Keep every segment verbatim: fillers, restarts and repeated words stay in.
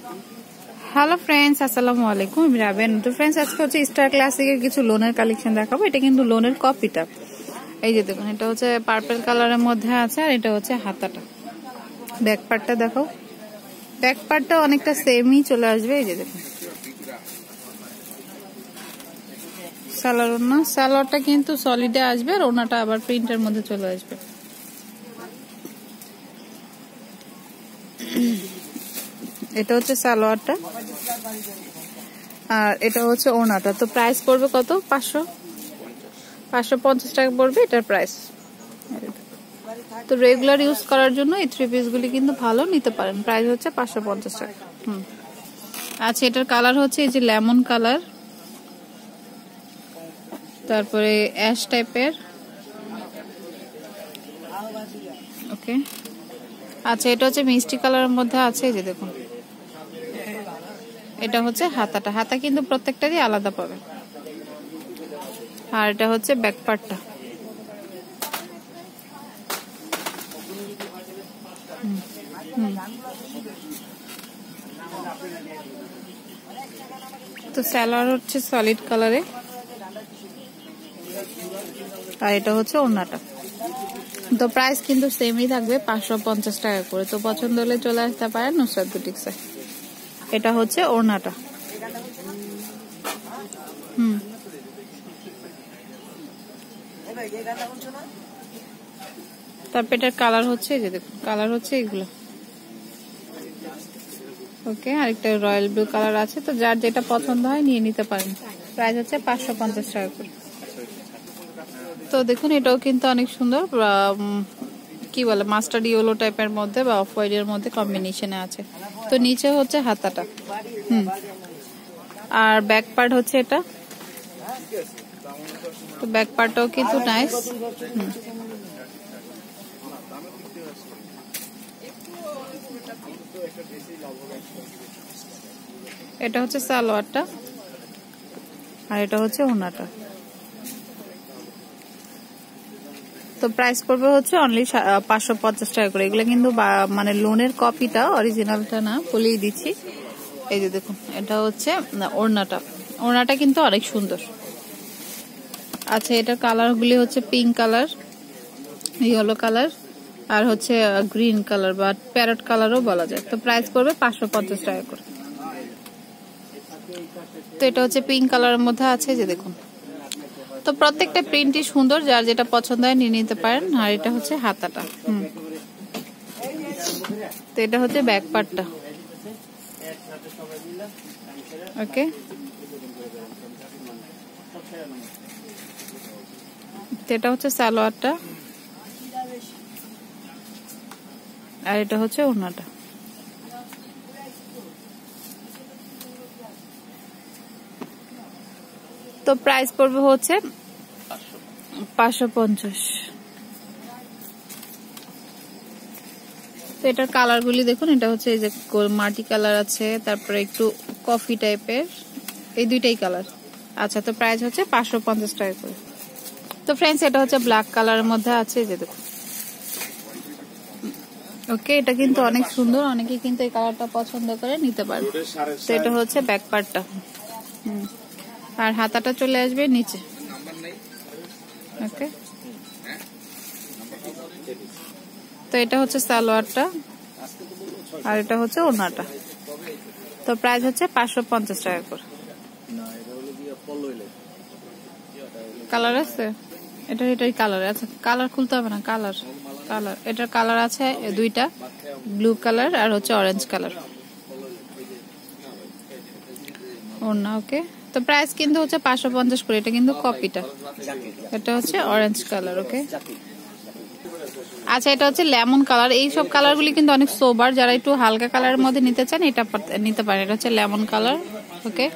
Hello friends, আসসালামু আলাইকুম। আমি রাবেন। তো ফ্রেন্ডস, আজকে হচ্ছে স্টার ক্লাসিকের কিছু লোনের কালেকশন দেখাবো। এটা কিন্তু লোনের কপিটা। এই যে দেখুন, এটা হচ্ছে পার্পল কালারের মধ্যে আছে, আর এটা হচ্ছে হাতাটা। ব্যাক পার্টটা দেখো, ব্যাক পার্টটা অনেকটা সেমই চলে আসবে। এই যে দেখুন, সালোয়ার ওড়না, সালোয়ারটা কিন্তু সলিডে আসবে, আর ওড়নাটা আবার প্রিন্টের মধ্যে চলে আসবে। এটা হচ্ছে সালোয়ারটা, আর এটা হচ্ছে ওড়নাটা। তো প্রাইস পড়বে কত? পাঁচশো পাঁচশো পঞ্চাশ টাকা পড়বে এটার প্রাইস। তো রেগুলার ইউজ করার জন্য এই থ্রি পিস গুলি কিন্তু ভালো, নিতে পারেন। প্রাইস হচ্ছে পাঁচশো পঞ্চাশ টাকা। হুম আচ্ছা, এটার কালার হচ্ছে এই যে লেমন কালার, তারপরে অ্যাশ টাইপের। ওকে, আচ্ছা, এটা হচ্ছে মিষ্টি কালারের মধ্যে আছে। এই যে দেখুন, এটা হচ্ছে হাতাটা। হাতা কিন্তু প্রত্যেকটারই আলাদা পাবে। আর এটা হচ্ছে ব্যাক পার্টটা। তো সালোয়ার হচ্ছে সলিড কালারে, আর এটা হচ্ছে ওড়নাটা। তো প্রাইস কিন্তু সেমই থাকবে, পাঁচশো পঞ্চাশ টাকা করে। তো পছন্দ হলে চলে আসতে পারেন নুসরাত বুটিক্সে। এটা হচ্ছে ওড়নাটা। হুম তারপর এটার কালার হচ্ছে, এই যে দেখুন, কালার হচ্ছে এগুলো। ওকে, আরেকটা রয়্যাল ব্লু কালার আছে। তো যার যেটা পছন্দ হয় নিয়ে নিতে পারেন। প্রাইস হচ্ছে পাঁচশো পঞ্চাশ টাকা করে। তো দেখুন, এটাও কিন্তু অনেক সুন্দর, কি বলে মাস্টার্ড ইয়েলো টাইপের মধ্যে বা অফ হোয়াইট এর মধ্যে কম্বিনেশনে আছে। তো নিচে হচ্ছে হাতাটা। হুম আর ব্যাক পার্ট হচ্ছে এটা। তো ব্যাক পার্টটাও কিন্তু নাইস। হুম এটা হচ্ছে সালোয়ারটা, আর এটা হচ্ছে ওড়নাটা। তো প্রাইস পড়বে হচ্ছে অনলি পাঁচশো পঞ্চাশ টাকা করে। এগুলো কিন্তু মানে লোনের কপিটা, অরিজিনালটা না, বলেই দিচ্ছি। এই যে দেখুন, এটা হচ্ছে ওড়নাটা। ওড়নাটা কিন্তু অনেক সুন্দর। আচ্ছা, এটার কালার গুলি হচ্ছে পিঙ্ক কালার, ইয়েলো কালার, আর হচ্ছে গ্রিন কালার বা প্যারট কালারও বলা যায়। তো প্রাইস পড়বে পাঁচশো পঞ্চাশ টাকা করে। তো এটা হচ্ছে পিঙ্ক কালারের মধ্যে আছে, যে দেখুন। তো প্রত্যেকটা প্রিন্টই সুন্দর, যার যেটা পছন্দ হয় নিয়ে নিতে পারেন। আর এটা হচ্ছে হাতাটা। হুম তো এটা হচ্ছে ব্যাক পার্টটা। ওকে, তো এটা হচ্ছে সালোয়ারটা, আর এটা হচ্ছে ওড়নাটা। তো প্রাইস পড়বে হচ্ছে পাঁচশো পঞ্চাশ। তো এটার কালার গুলি দেখুন, এটা হচ্ছে এই যে মাটি কালার আছে, তারপরে একটু কফি টাইপের, এই দুইটাই কালার। আচ্ছা, তো প্রাইস হচ্ছে পাঁচশো পঞ্চাশ টাকা করে। তো ফ্রেন্ডস, এটা হচ্ছে ব্ল্যাক কালারের মধ্যে আছে, যে দেখুন। ওকে, এটা কিন্তু অনেক সুন্দর, অনেকে কিন্তু এই কালারটা পছন্দ করে, নিতে পারবে। তো এটা হচ্ছে ব্যাক পার্টটা। হুম আর হাতাটা চলে আসবে নিচে। ওকে, তো এটা হচ্ছে সালোয়ারটা, আর এটা হচ্ছে ওড়নাটা। তো প্রাইস হচ্ছে পাঁচশো পঞ্চাশ টাকা করে। কালার আছে এটা, এটাই কালার আছে। কালার খুলতে হবে না, কালার কালার এটার কালার আছে দুইটা, ব্লু কালার আর হচ্ছে অরেঞ্জ কালার ওড়না। ওকে, তো প্রাইস কিন্তু হচ্ছে পাঁচশো পঞ্চাশ করে। এটা কিন্তু কপিটা, এটা হচ্ছে অরেঞ্জ কালার। ওকে, আচ্ছা, এটা হচ্ছে লেমন কালার। এই সব কালার গুলি কিন্তু অনেক সোবার, যারা একটু হালকা কালারের মধ্যে নিতে চান এটা নিতে পারেন। এটা হচ্ছে লেমন কালার। ওকে,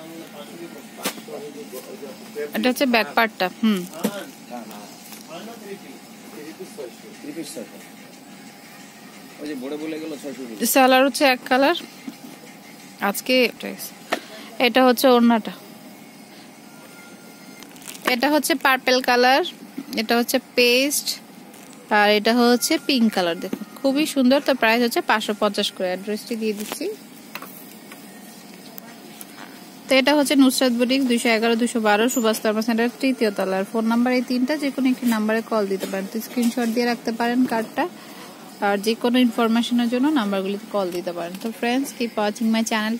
এটা হচ্ছে ব্যাক পার্টটা। হুম সালোয়ার হচ্ছে এক কালার। আজকে এটা হচ্ছে ওড়নাটা, এটা হচ্ছে পার্পল কালার, এটা হচ্ছে পেস্ট, আর এটা হচ্ছে পিঙ্ক কালার। দেখুন, খুবই সুন্দর। তো প্রাইস হচ্ছে পাঁচশো পঞ্চাশ করে। অ্যাড্রেসটি দিয়ে দিচ্ছি। তো এটা হচ্ছে নুসরাত বুটিক, দুইশো এগারো দুশো বারো সুভাষ ধর্ম সেন্টার তৃতীয় তলার। ফোন নাম্বার এই তিনটা, যে কোনো একটি নাম্বারে কল দিতে পারেন। তো স্ক্রিনশট দিয়ে রাখতে পারেন কার্ডটা, আর যে কোনো ইনফরমেশনের জন্য নাম্বারগুলিতে কল দিতে পারেন। তো friends, keep watching my channel.